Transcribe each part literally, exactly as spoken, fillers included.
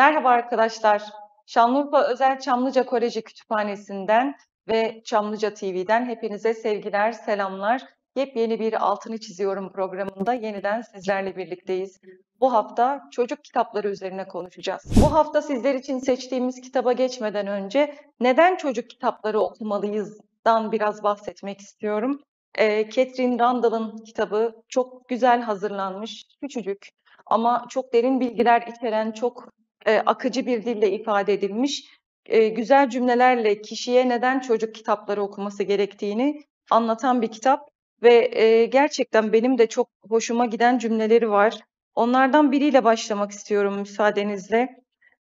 Merhaba arkadaşlar. Şanlıurfa Özel Çamlıca Koleji Kütüphanesi'nden ve Çamlıca T V'den hepinize sevgiler, selamlar. Yepyeni bir Altını Çiziyorum programında yeniden sizlerle birlikteyiz. Bu hafta çocuk kitapları üzerine konuşacağız. Bu hafta sizler için seçtiğimiz kitaba geçmeden önce neden çocuk kitapları okumalıyızdan biraz bahsetmek istiyorum. Ee, Catherine Randall'ın kitabı çok güzel hazırlanmış, küçücük ama çok derin bilgiler içeren, çok e, akıcı bir dille ifade edilmiş, e, güzel cümlelerle kişiye neden çocuk kitapları okuması gerektiğini anlatan bir kitap ve e, gerçekten benim de çok hoşuma giden cümleleri var. Onlardan biriyle başlamak istiyorum müsaadenizle.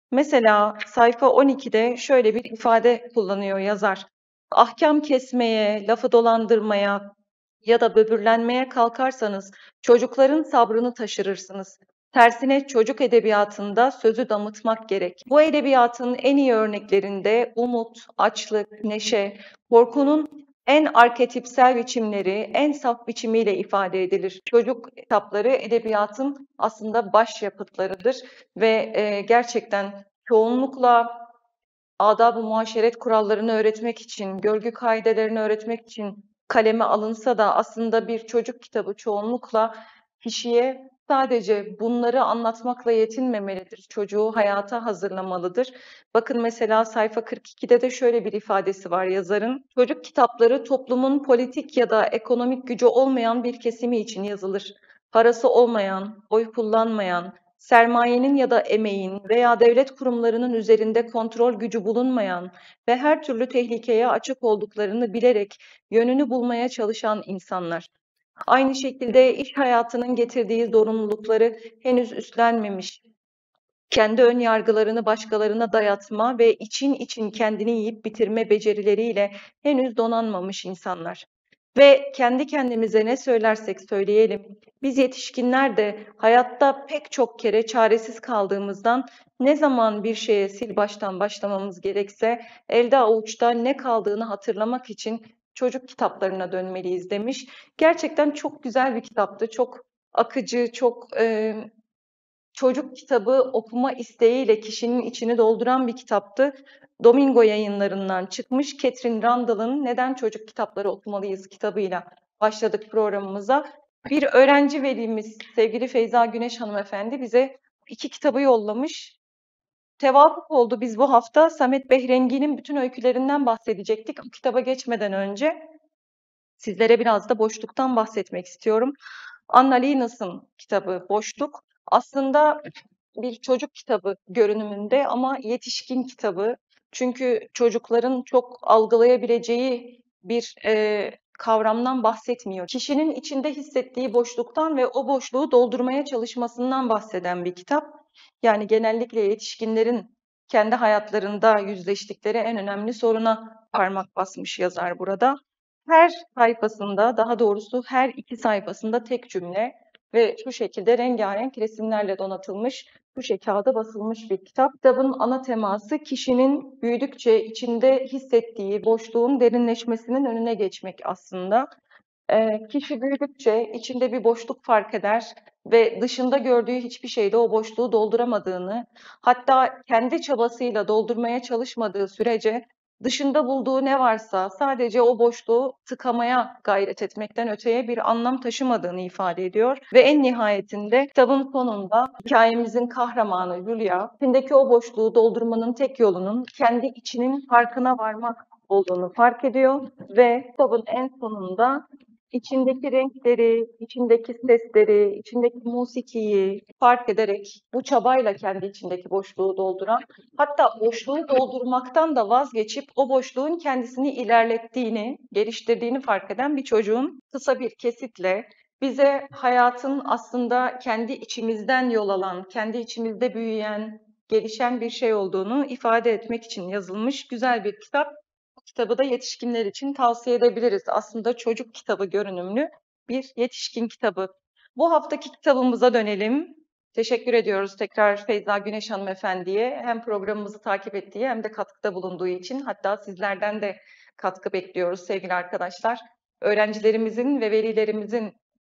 Mesela sayfa on ikide şöyle bir ifade kullanıyor yazar. Ahkam kesmeye, lafı dolandırmaya ya da böbürlenmeye kalkarsanız çocukların sabrını taşırırsınız. Tersine çocuk edebiyatında sözü damıtmak gerek. Bu edebiyatın en iyi örneklerinde umut, açlık, neşe, korkunun en arketipsel biçimleri, en saf biçimiyle ifade edilir. Çocuk kitapları edebiyatın aslında başyapıtlarıdır ve e, gerçekten çoğunlukla adab-ı muaşeret kurallarını öğretmek için, görgü kaidelerini öğretmek için kaleme alınsa da aslında bir çocuk kitabı çoğunlukla kişiye sadece bunları anlatmakla yetinmemelidir. Çocuğu hayata hazırlamalıdır. Bakın mesela sayfa kırk ikide de şöyle bir ifadesi var yazarın. Çocuk kitapları toplumun politik ya da ekonomik gücü olmayan bir kesimi için yazılır. Parası olmayan, oy kullanmayan, sermayenin ya da emeğin veya devlet kurumlarının üzerinde kontrol gücü bulunmayan ve her türlü tehlikeye açık olduklarını bilerek yönünü bulmaya çalışan insanlar. Aynı şekilde iş hayatının getirdiği zorunlulukları henüz üstlenmemiş, kendi ön yargılarını başkalarına dayatma ve için için kendini yiyip bitirme becerileriyle henüz donanmamış insanlar. Ve kendi kendimize ne söylersek söyleyelim, biz yetişkinler de hayatta pek çok kere çaresiz kaldığımızdan ne zaman bir şeye sil baştan başlamamız gerekse elde avuçta ne kaldığını hatırlamak için çocuk kitaplarına dönmeliyiz demiş. Gerçekten çok güzel bir kitaptı, çok akıcı, çok e, çocuk kitabı okuma isteğiyle kişinin içini dolduran bir kitaptı. Domingo Yayınları'ndan çıkmış Catherine Randall'ın Neden Çocuk Kitapları Okumalıyız kitabıyla başladık programımıza. Bir öğrenci velimiz sevgili Feyza Güneş hanımefendi bize iki kitabı yollamış. Tevafuk oldu, biz bu hafta Samet Behrengi'nin bütün öykülerinden bahsedecektik. O kitaba geçmeden önce sizlere biraz da boşluktan bahsetmek istiyorum. Anna Linus'un kitabı Boşluk aslında bir çocuk kitabı görünümünde ama yetişkin kitabı. Çünkü çocukların çok algılayabileceği bir e, kavramdan bahsetmiyor. Kişinin içinde hissettiği boşluktan ve o boşluğu doldurmaya çalışmasından bahseden bir kitap. Yani genellikle yetişkinlerin kendi hayatlarında yüzleştikleri en önemli soruna parmak basmış yazar burada. Her sayfasında, daha doğrusu her iki sayfasında tek cümle ve şu şekilde rengarenk resimlerle donatılmış, bu şey kağıda basılmış bir kitap. Kitabın ana teması kişinin büyüdükçe içinde hissettiği boşluğun derinleşmesinin önüne geçmek aslında. Ee, kişi büyüdükçe içinde bir boşluk fark eder ve dışında gördüğü hiçbir şeyde o boşluğu dolduramadığını, hatta kendi çabasıyla doldurmaya çalışmadığı sürece dışında bulduğu ne varsa sadece o boşluğu tıkamaya gayret etmekten öteye bir anlam taşımadığını ifade ediyor. Ve en nihayetinde kitabın sonunda hikayemizin kahramanı Julia, içindeki o boşluğu doldurmanın tek yolunun kendi içinin farkına varmak olduğunu fark ediyor ve kitabın en sonunda içindeki renkleri, içindeki sesleri, içindeki musikiyi fark ederek bu çabayla kendi içindeki boşluğu dolduran, hatta boşluğu doldurmaktan da vazgeçip o boşluğun kendisini ilerlettiğini, geliştirdiğini fark eden bir çocuğun kısa bir kesitle bize hayatın aslında kendi içimizden yol alan, kendi içimizde büyüyen, gelişen bir şey olduğunu ifade etmek için yazılmış güzel bir kitap. Bu kitabı da yetişkinler için tavsiye edebiliriz. Aslında çocuk kitabı görünümlü bir yetişkin kitabı. Bu haftaki kitabımıza dönelim. Teşekkür ediyoruz tekrar Feyza Güneş hanımefendiye. Hem programımızı takip ettiği hem de katkıda bulunduğu için. Hatta sizlerden de katkı bekliyoruz sevgili arkadaşlar. Öğrencilerimizin ve velilerimizin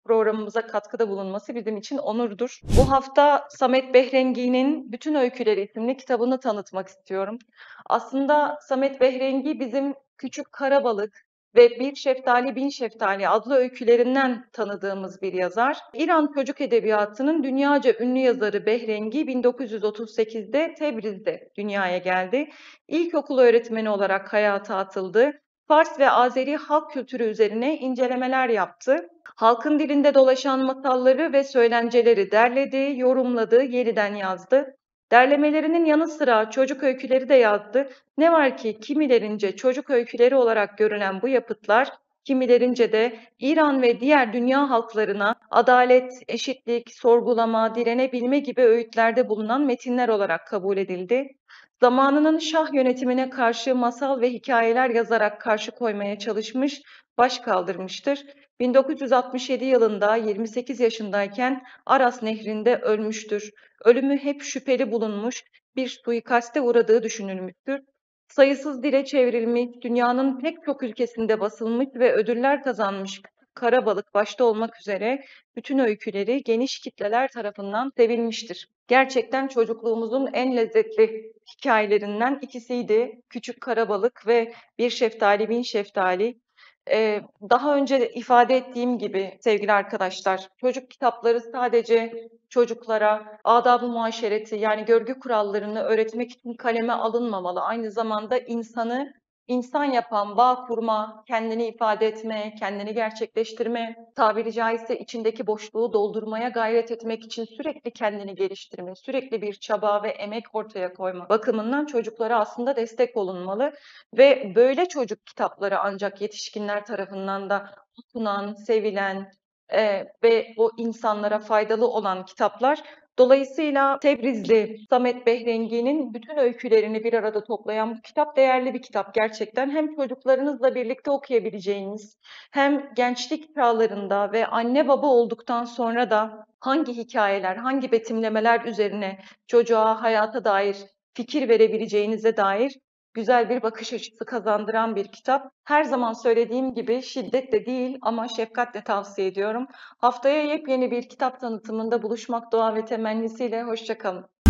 programımıza katkıda bulunması bizim için onurdur. Bu hafta Samet Behrengi'nin Bütün Öyküleri isimli kitabını tanıtmak istiyorum. Aslında Samet Behrengi bizim Küçük Karabalık ve Bir Şeftali Bin Şeftali adlı öykülerinden tanıdığımız bir yazar. İran çocuk edebiyatının dünyaca ünlü yazarı Behrengi bin dokuz yüz otuz sekizde Tebriz'de dünyaya geldi. İlkokul öğretmeni olarak hayata atıldı. Fars ve Azeri halk kültürü üzerine incelemeler yaptı. Halkın dilinde dolaşan masalları ve söylenceleri derledi, yorumladı, yeniden yazdı. Derlemelerinin yanı sıra çocuk öyküleri de yazdı. Ne var ki kimilerince çocuk öyküleri olarak görülen bu yapıtlar, kimilerince de İran ve diğer dünya halklarına adalet, eşitlik, sorgulama, direnebilme gibi öğütlerde bulunan metinler olarak kabul edildi. Zamanının şah yönetimine karşı masal ve hikayeler yazarak karşı koymaya çalışmış, baş kaldırmıştır. bin dokuz yüz altmış yedi yılında yirmi sekiz yaşındayken Aras Nehri'nde ölmüştür. Ölümü hep şüpheli bulunmuş, bir suikaste uğradığı düşünülmüştür. Sayısız dile çevrilmiş, dünyanın pek çok ülkesinde basılmış ve ödüller kazanmış Karabalık başta olmak üzere bütün öyküleri geniş kitleler tarafından sevilmiştir. Gerçekten çocukluğumuzun en lezzetli hikayelerinden ikisiydi. Küçük Karabalık ve Bir Şeftali Bin Şeftali. Ee, daha önce de ifade ettiğim gibi sevgili arkadaşlar, çocuk kitapları sadece çocuklara adab-ı muaşereti yani görgü kurallarını öğretmek için kaleme alınmamalı. Aynı zamanda insanı insan yapan, bağ kurma, kendini ifade etme, kendini gerçekleştirme, tabiri caizse içindeki boşluğu doldurmaya gayret etmek için sürekli kendini geliştirme, sürekli bir çaba ve emek ortaya koyma bakımından çocuklara aslında destek olunmalı. Ve böyle çocuk kitapları ancak yetişkinler tarafından da okunan, sevilen e, ve o insanlara faydalı olan kitaplar. Dolayısıyla Tebrizli Samet Behrengi'nin bütün öykülerini bir arada toplayan bu kitap değerli bir kitap gerçekten. Hem çocuklarınızla birlikte okuyabileceğiniz, hem gençlik çağlarında ve anne baba olduktan sonra da hangi hikayeler, hangi betimlemeler üzerine çocuğa hayata dair fikir verebileceğinize dair güzel bir bakış açısı kazandıran bir kitap. Her zaman söylediğim gibi şiddetle değil ama şefkatle tavsiye ediyorum. Haftaya yepyeni bir kitap tanıtımında buluşmak dua ve temennisiyle hoşça kalın.